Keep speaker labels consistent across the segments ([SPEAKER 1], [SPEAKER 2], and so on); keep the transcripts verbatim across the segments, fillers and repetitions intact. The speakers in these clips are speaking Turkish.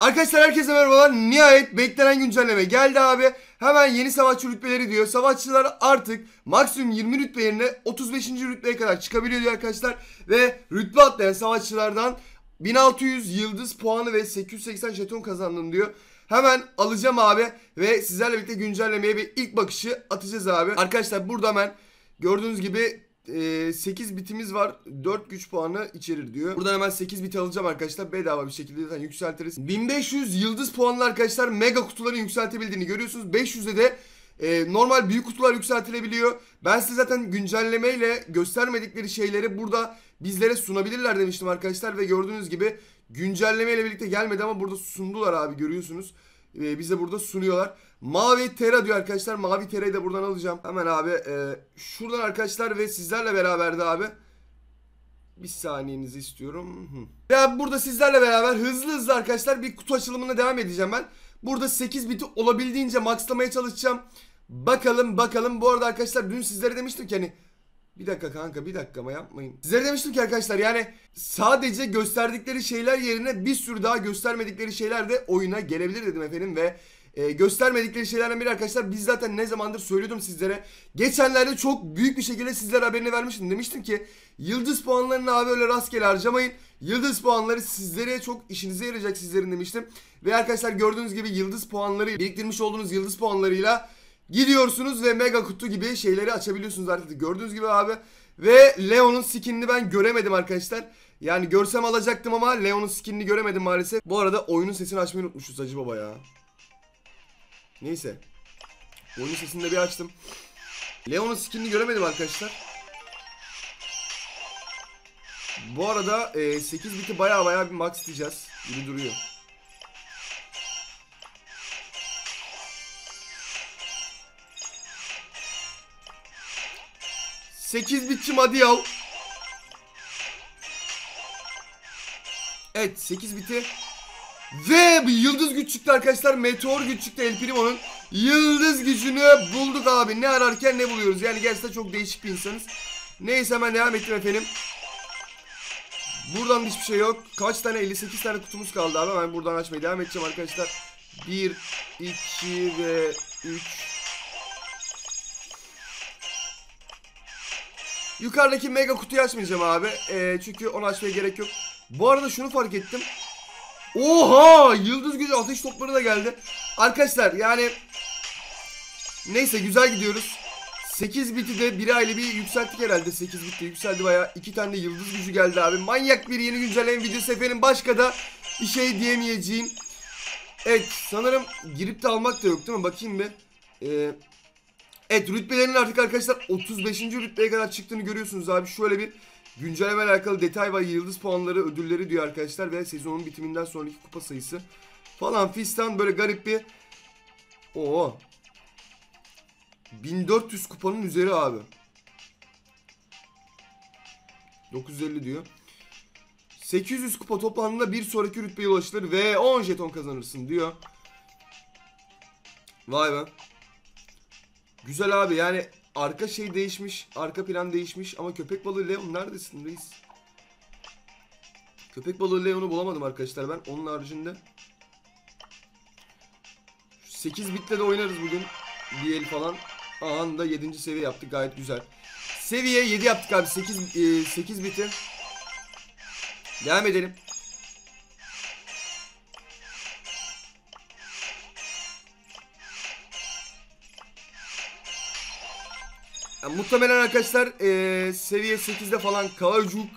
[SPEAKER 1] Arkadaşlar herkese merhabalar. Nihayet beklenen güncelleme geldi abi. Hemen yeni savaşçı rütbeleri diyor. Savaşçılar artık maksimum yirmi rütbe yerine otuz beşinci rütbeye kadar çıkabiliyor diyor arkadaşlar. Ve rütbe atlayan savaşçılardan bin altı yüz yıldız puanı ve sekiz yüz seksen jeton kazandın diyor. Hemen alacağım abi ve sizlerle birlikte güncellemeye bir ilk bakışı atacağız abi. Arkadaşlar burada hemen gördüğünüz gibi sekiz bitimiz var. dört güç puanı içerir diyor. Buradan hemen sekiz biti alacağım arkadaşlar. Bedava bir şekilde zaten yükseltiriz. bin beş yüz yıldız puanlı arkadaşlar mega kutuların yükseltebildiğini görüyorsunuz. beş yüzde de e, normal büyük kutular yükseltilebiliyor. Ben size zaten güncellemeyle göstermedikleri şeyleri burada bizlere sunabilirler demiştim arkadaşlar. Ve gördüğünüz gibi güncellemeyle birlikte gelmedi ama burada sundular abi, görüyorsunuz. E, bize burada sunuyorlar. Mavi Tera diyor arkadaşlar. Mavi Tera'yı da buradan alacağım. Hemen abi e, şuradan arkadaşlar ve sizlerle beraber de abi. Bir saniyenizi istiyorum. Hı. Ya burada sizlerle beraber hızlı hızlı arkadaşlar bir kutu açılımına devam edeceğim ben. Burada sekiz biti olabildiğince maxlamaya çalışacağım. Bakalım bakalım. Bu arada arkadaşlar dün sizlere demiştim ki hani bir dakika kanka bir dakika ama yapmayın. Sizlere demiştim ki arkadaşlar yani sadece gösterdikleri şeyler yerine bir sürü daha göstermedikleri şeyler de oyuna gelebilir dedim efendim ve Ee, göstermedikleri şeylerden biri arkadaşlar, biz zaten ne zamandır söylüyordum sizlere. Geçenlerde çok büyük bir şekilde sizlere haberini vermiştim. Demiştim ki yıldız puanlarını abi öyle rastgele harcamayın. Yıldız puanları sizlere çok işinize yarayacak sizlerin demiştim. Ve arkadaşlar gördüğünüz gibi yıldız puanları, biriktirmiş olduğunuz yıldız puanlarıyla gidiyorsunuz ve mega kutu gibi şeyleri açabiliyorsunuz artık. Gördüğünüz gibi abi. Ve Leon'un skinini ben göremedim arkadaşlar. Yani görsem alacaktım ama Leon'un skinini göremedim maalesef. Bu arada oyunun sesini açmayı unutmuşuz Hacı Baba ya. Neyse. Oyunun sesini de bir açtım. Leon'un skinini göremedim arkadaşlar. Bu arada e, sekiz biti baya baya bir max diyeceğiz gibi duruyor. sekiz bitçim hadi yav. Evet sekiz biti. Ve bir yıldız güç çıktı arkadaşlar. Meteor güç çıktı El Primo'nun. Yıldız gücünü bulduk abi. Ne ararken ne buluyoruz. Yani gerçekten çok değişik bir insanız. Neyse hemen devam ettim efendim. Buradan hiçbir şey yok. Kaç tane? elli sekiz tane kutumuz kaldı abi. Ben buradan açmaya devam edeceğim arkadaşlar. bir, iki ve üç. Yukarıdaki mega kutuyu açmayacağım abi. Ee, çünkü onu açmaya gerek yok. Bu arada şunu fark ettim. Oha! Yıldız gücü ateş topları da geldi. Arkadaşlar yani neyse güzel gidiyoruz. sekiz biti de bir aile bir yükselttik herhalde. sekiz biti yükseldi bayağı. iki tane de yıldız gücü geldi abi. Manyak bir yeni güncelleme videosu efendim. Başka da bir şey diyemeyeceğim. Evet sanırım girip de almak da yok değil mi? Bakayım bir. Ee, evet rütbelerin artık arkadaşlar otuz beşinci rütbeye kadar çıktığını görüyorsunuz abi. Şöyle bir güncelleme alakalı detay var. Yıldız puanları, ödülleri diyor arkadaşlar. Ve sezonun bitiminden sonraki kupa sayısı falan fistan böyle garip bir. Oo. bin dört yüz kupanın üzeri abi. dokuz yüz elli diyor. sekiz yüz kupa toplandığında bir sonraki rütbeye ulaşılır ve on jeton kazanırsın diyor. Vay be. Güzel abi yani arka şey değişmiş, arka plan değişmiş ama köpek balığı Leon neredesin reis? Köpek balığı Leon'u bulamadım arkadaşlar ben. Onun haricinde sekiz bitle de oynarız bugün. Bir el falan. Aha da yedinci seviye yaptık, gayet güzel. Seviye yedi yaptık abi. sekiz, sekiz biti. Devam edelim. Yani muhtemelen arkadaşlar ee, seviye sekizde falan kalacak.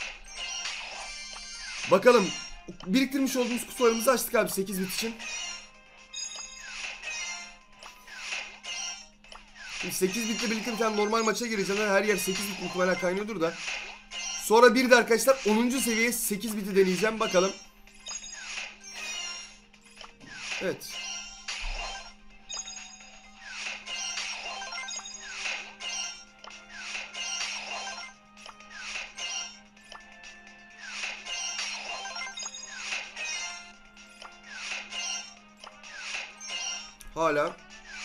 [SPEAKER 1] Bakalım. Biriktirmiş olduğumuz kutularımızı açtık abi sekiz bit için. sekiz bitle birlikte bir tane normal maça gireceğim. Her yer sekiz bit muhtemelen kaynıyordur da. Sonra bir de arkadaşlar onuncu seviye sekiz biti deneyeceğim. Bakalım. Evet. Hala.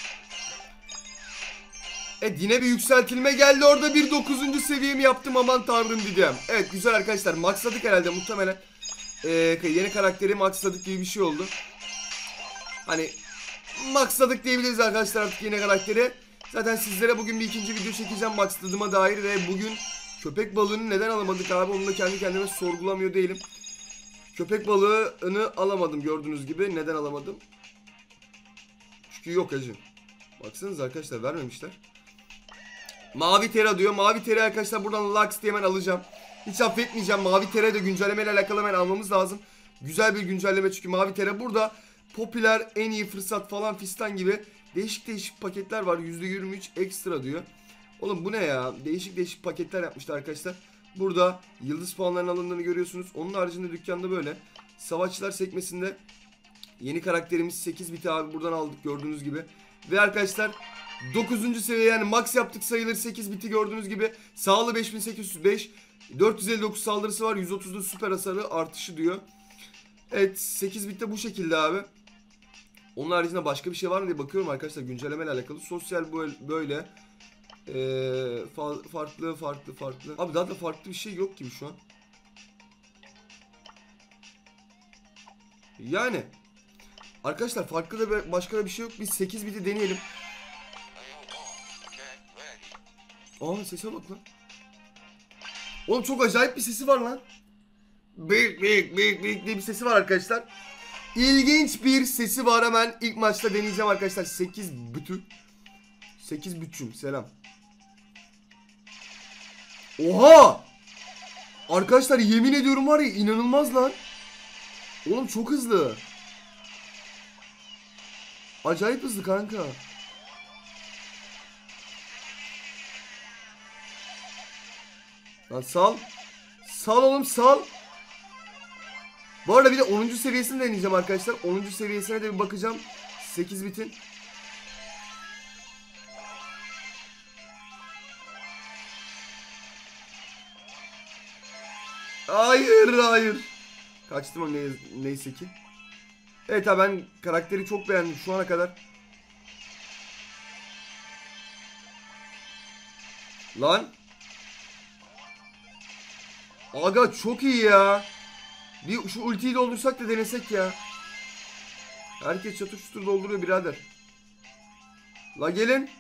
[SPEAKER 1] Evet yine bir yükseltilme geldi orada, bir dokuzuncu seviyemi yaptım, aman tanrım diyeceğim. Evet güzel arkadaşlar, maxladık herhalde muhtemelen. e, yeni karakteri maxladık gibi bir şey oldu. Hani maxladık diyebiliriz arkadaşlar artık yeni karakteri. Zaten sizlere bugün bir ikinci video çekeceğim maxladığıma dair ve bugün köpek balığını neden alamadık abi, onu da kendi kendime sorgulamıyor değilim. Köpek balığını alamadım gördüğünüz gibi. Neden alamadım? Çünkü yok hacı. Baksanıza arkadaşlar, vermemişler. Mavi Tera diyor. Mavi Tera arkadaşlar buradan Lux diye hemen alacağım. Hiç affetmeyeceğim. Mavi Tera de güncellemeyle alakalı hemen almamız lazım. Güzel bir güncelleme çünkü Mavi Tera burada popüler, en iyi fırsat falan fistan gibi değişik değişik paketler var. yüzde yirmi üç ekstra diyor. Oğlum bu ne ya? Değişik değişik paketler yapmışlar arkadaşlar. Burada yıldız puanlarının alındığını görüyorsunuz. Onun haricinde dükkanda böyle savaşçılar sekmesinde yeni karakterimiz sekiz biti abi buradan aldık gördüğünüz gibi. Ve arkadaşlar dokuzuncu seviye, yani max yaptık sayılır, sekiz biti gördüğünüz gibi. Sağlığı beş bin sekiz yüz beş, dört yüz elli dokuz saldırısı var, yüz otuzda süper hasarı artışı diyor. Evet, sekiz bitte bu şekilde abi. Onun haricinde başka bir şey var mı diye bakıyorum arkadaşlar güncellemeyle alakalı. Sosyal böyle ee, fa farklı farklı farklı. Abi daha da farklı bir şey yok gibi şu an. Yani arkadaşlar farklı da başka da bir şey yok. Biz sekiz biti deneyelim. Aa, sese bak lan. Oğlum çok acayip bir sesi var lan. Büyük büyük büyük büyük diye bir sesi var arkadaşlar. İlginç bir sesi var, hemen ilk maçta deneyeceğim arkadaşlar. sekiz bütü. sekiz bütçüm selam. Oha! Arkadaşlar yemin ediyorum var ya, inanılmaz lan. Oğlum çok hızlı. Acayip hızlı kanka. Lan sal. Sal oğlum sal. Bu arada bir de onuncu seviyesini deneyeceğim arkadaşlar. onuncu seviyesine de bir bakacağım. sekiz bitin. Hayır hayır. Kaçtım o ne, neyse ki. Evet abi, ben karakteri çok beğendim şu ana kadar. Lan. Aga çok iyi ya. Bir şu ultiyi doldursak da denesek ya. Herkes çatır çutur dolduruyor birader. La gelin.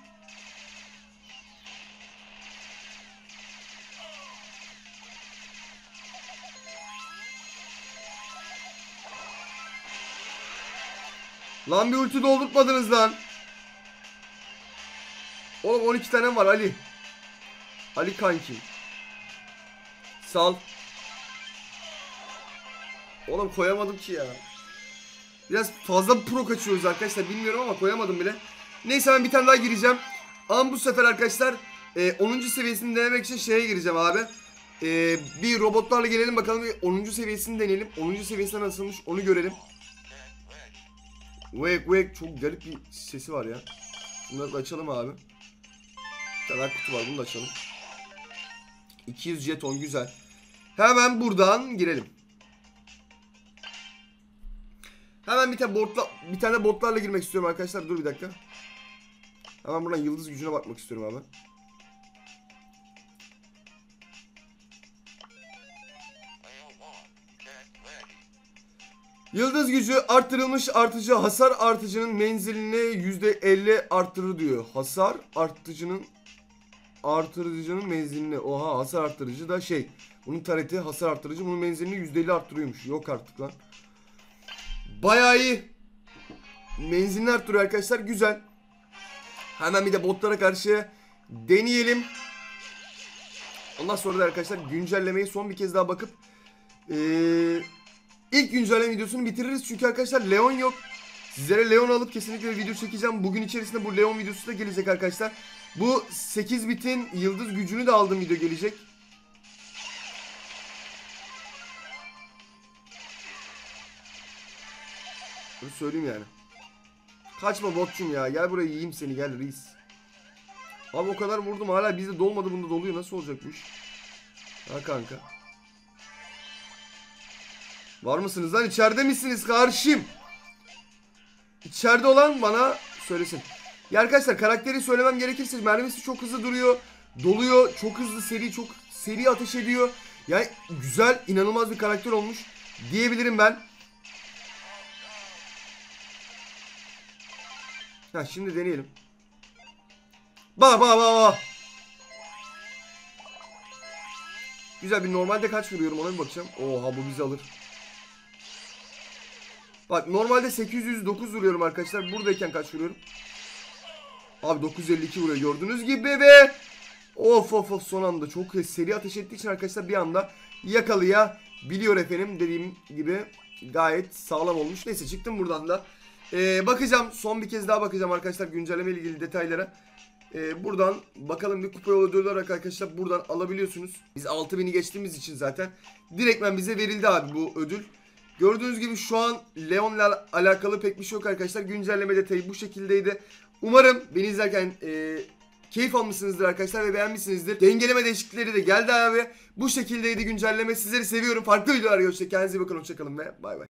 [SPEAKER 1] Lan bir ulti doldurtmadınız lan. Oğlum on iki tane var Ali. Ali kanki. Sal. Oğlum koyamadım ki ya. Biraz fazla pro kaçıyoruz arkadaşlar, bilmiyorum ama koyamadım bile. Neyse ben bir tane daha gireceğim. Ama bu sefer arkadaşlar e, onuncu seviyesini denemek için şeye gireceğim abi. E, bir robotlarla gelelim bakalım, bir onuncu seviyesini deneyelim. onuncu seviyesine nasılmış onu görelim. Wake wake, çok garip bir sesi var ya. Bunları da açalım abi. Bir tane kutu var, bunu da açalım. iki yüz jeton, güzel. Hemen buradan girelim. Hemen bir tane botla, bir tane botlarla girmek istiyorum arkadaşlar. Dur bir dakika. Hemen buradan yıldız gücüne bakmak istiyorum abi. Yıldız gücü arttırılmış, artıcı hasar artıcının menzilini yüzde elli arttırır diyor. Hasar artıcının artırıcının menzilini. Oha, hasar artırıcı da şey. Bunun tareti hasar artırıcı, bunun menzilini yüzde elli arttırıyormuş. Yok artık lan. Bayağı iyi. Menzilini arttırıyor arkadaşlar, güzel. Hemen bir de botlara karşı deneyelim. Ondan sonra da arkadaşlar güncellemeyi son bir kez daha bakıp ee, ilk güncelleme videosunu bitiririz. Çünkü arkadaşlar Leon yok. Sizlere Leon alıp kesinlikle video çekeceğim. Bugün içerisinde bu Leon videosu da gelecek arkadaşlar. Bu sekiz bitin yıldız gücünü de aldığım video gelecek. Bunu söyleyeyim yani. Kaçma botçum ya. Gel buraya, yiyeyim seni, gel reis. Abi o kadar vurdum, hala bizde dolmadı, bunda doluyor. Nasıl olacak bu iş? Ha kanka. Var mısınız lan? İçeride misiniz karşım? İçeride olan bana söylesin. Ya arkadaşlar karakteri söylemem gerekirse mermisi çok hızlı duruyor. Doluyor. Çok hızlı, seri, çok seri ateş ediyor. Yani güzel, inanılmaz bir karakter olmuş. diyebilirim ben. Ha, şimdi deneyelim. Ba ba ba ba. Güzel, bir normalde kaç vuruyorum ona bir bakacağım. Oha, bu bizi alır. Bak, normalde sekiz yüz dokuz vuruyorum arkadaşlar. Buradayken kaç vuruyorum? Abi dokuz yüz elli iki vuruyor gördüğünüz gibi be. Of of of, son anda çok seri ateş ettiği için arkadaşlar bir anda yakalayabiliyor efendim. Dediğim gibi gayet sağlam olmuş. Neyse, çıktım buradan da. Ee, bakacağım, son bir kez daha bakacağım arkadaşlar güncelleme ile ilgili detaylara. Ee, buradan bakalım, bir kupa yolu olarak arkadaşlar buradan alabiliyorsunuz. Biz altı bini geçtiğimiz için zaten direktmen bize verildi abi bu ödül. Gördüğünüz gibi şu an Leon'la alakalı pek bir şey yok arkadaşlar. Güncelleme detayı bu şekildeydi. Umarım beni izlerken e, keyif almışsınızdır arkadaşlar ve beğenmişsinizdir. Dengeleme değişiklikleri de geldi abi. Bu şekildeydi güncelleme. Sizleri seviyorum. Farklı videolar görüşürüz. Kendinize iyi bakın. Hoşçakalın ve bay bay.